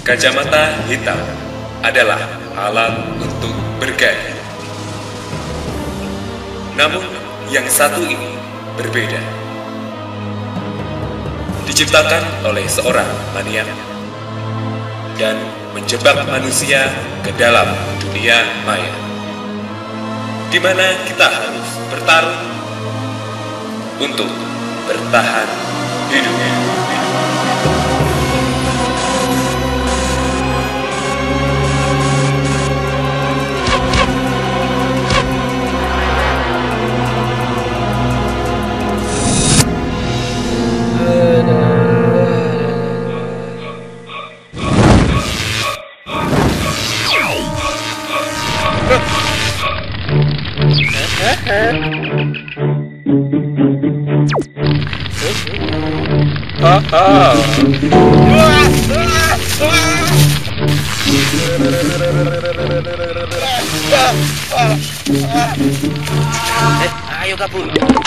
Kacamata hitam adalah alat untuk bergaya. Namun, yang satu ini berbeda. Diciptakan oleh seorang maniak dan menjebak manusia ke dalam dunia maya, di mana kita harus bertarung untuk bertahan hidup. Ayo kabur.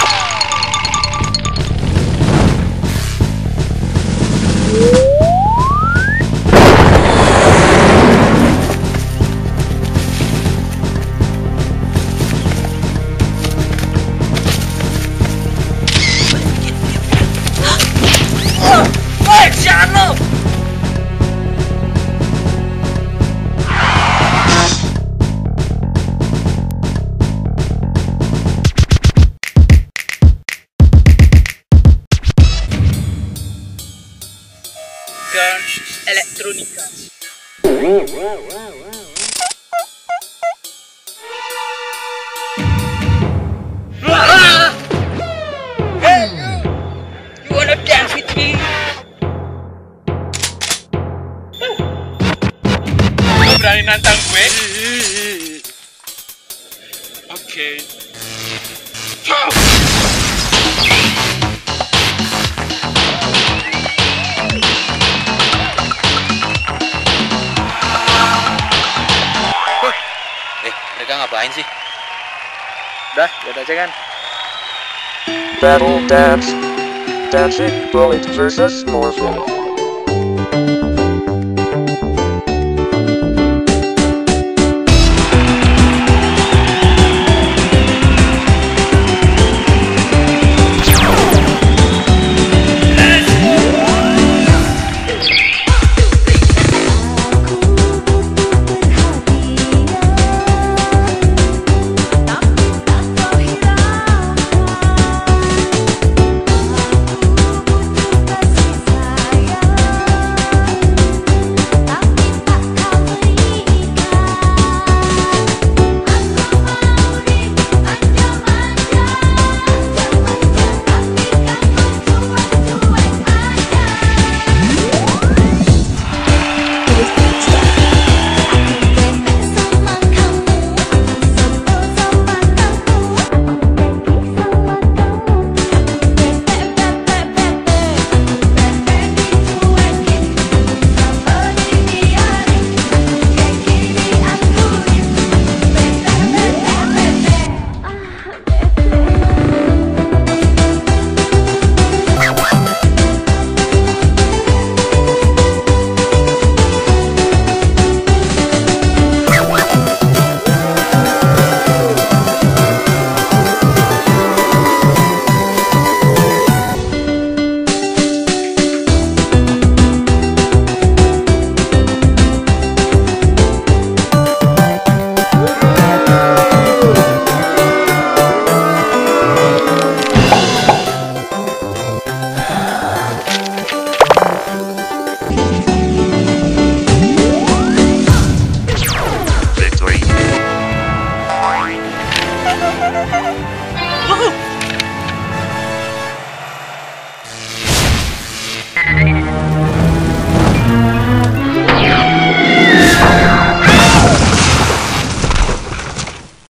Elektronika. Hey, you wanna dance with me? Lo berani nantang gue? Oke. Mereka ngapain sih? Udah, lihat aja kan. Battle Dance. Dancing Bullet versus Morphin. Victory.